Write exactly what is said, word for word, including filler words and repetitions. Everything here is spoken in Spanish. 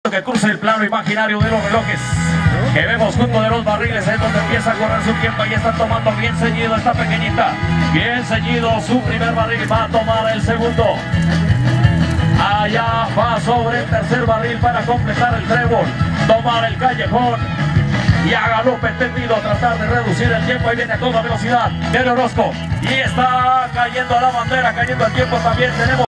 que cruza el plano imaginario de los relojes que vemos junto de los barriles, es donde empieza a correr su tiempo y está tomando bien ceñido esta pequeñita, bien ceñido su primer barril, va a tomar el segundo, allá va sobre el tercer barril para completar el trébol, tomar el callejón y a galope tendido tratar de reducir el tiempo. Ahí viene a toda velocidad, viene Orozco y está cayendo a la bandera, cayendo el tiempo también. Tenemos